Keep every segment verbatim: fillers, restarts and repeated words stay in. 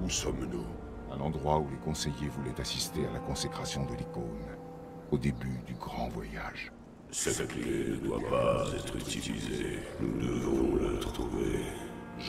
Où sommes-nous? À l'endroit où les conseillers voulaient assister à la consécration de l'icône. Au début du grand voyage. Cette clé ne doit pas être utilisée. Nous devons la trouver. Je...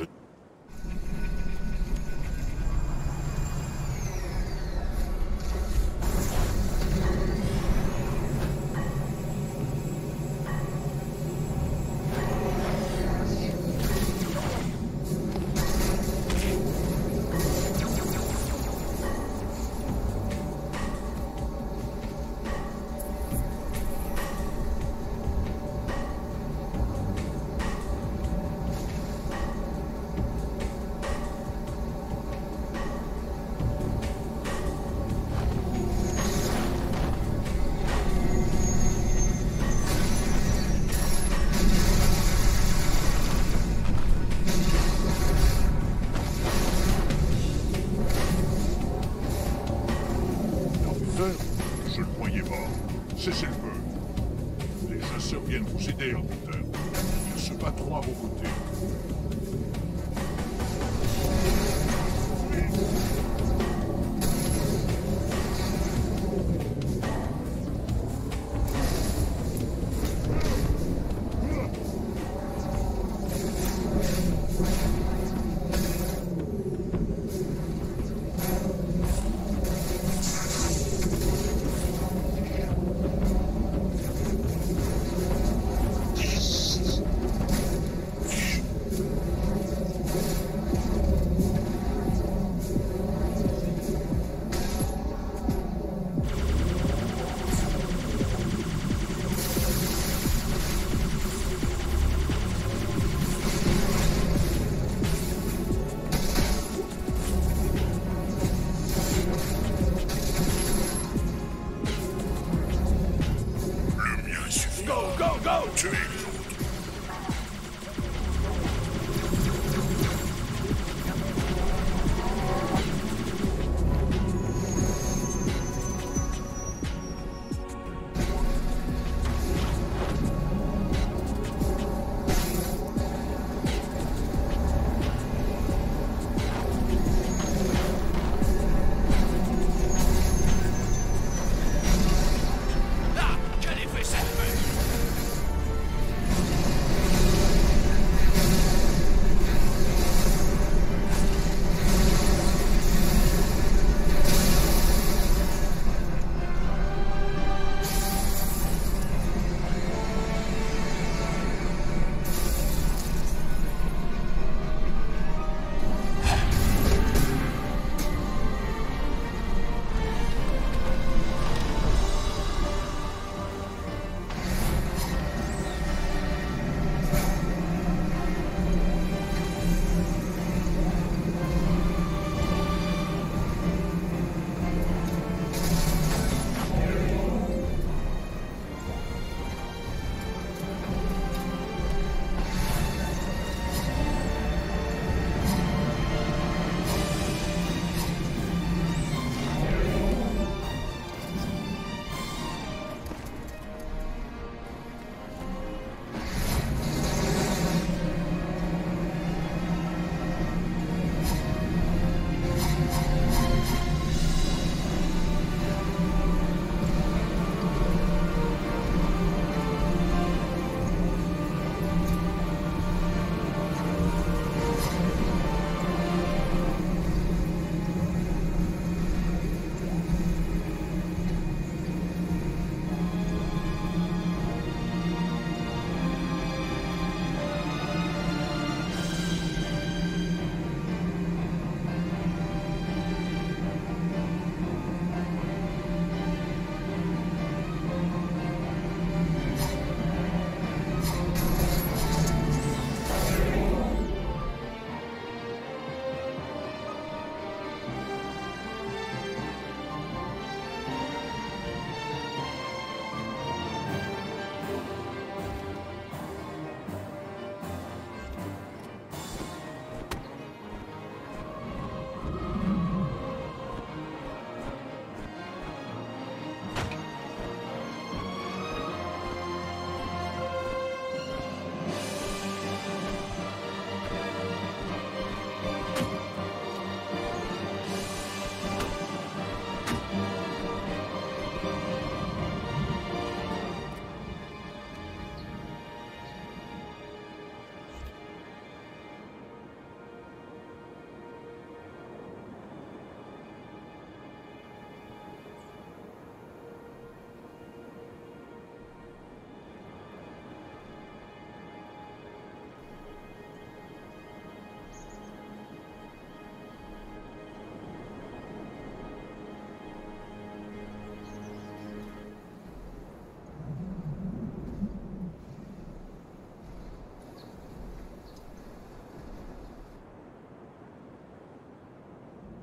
Je le croyais mort. Cessez le feu. Les chasseurs viennent vous aider, Hunter. Ils se battront à vos côtés.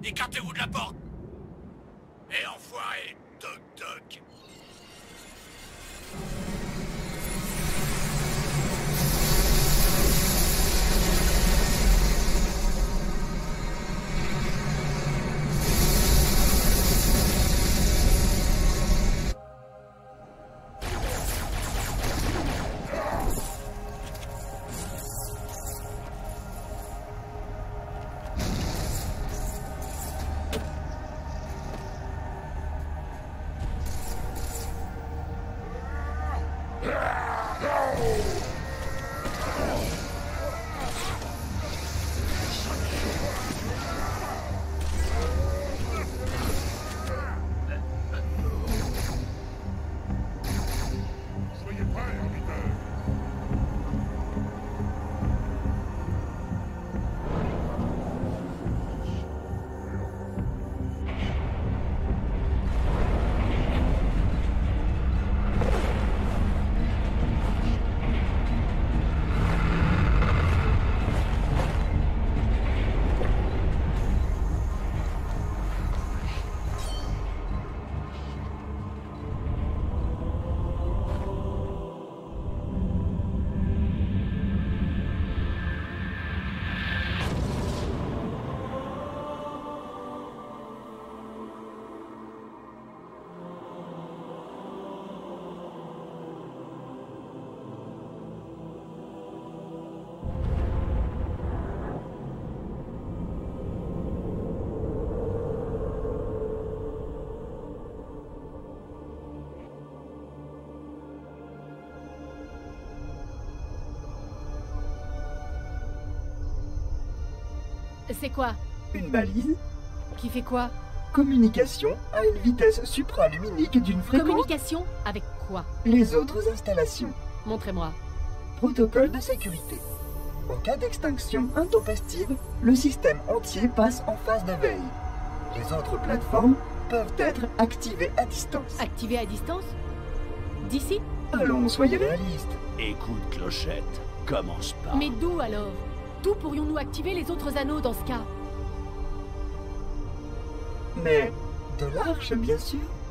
Écartez-vous de la porte. Et enfoiré, toc toc. Soyez prêts, arbiteur. C'est quoi? Une balise. Qui fait quoi? Communication à une vitesse supraluminique d'une fréquence. Communication avec quoi? Les autres installations. Montrez-moi. Protocole de sécurité. En cas d'extinction intempestive, le système entier passe en phase de veille. Les autres plateformes peuvent être activées à distance. Activé à distance? D'ici? Allons, soyez réalistes. Écoute, Clochette, commence pas. Mais d'où alors? D'où pourrions-nous activer les autres anneaux dans ce cas? Mais de l'arche, bien sûr.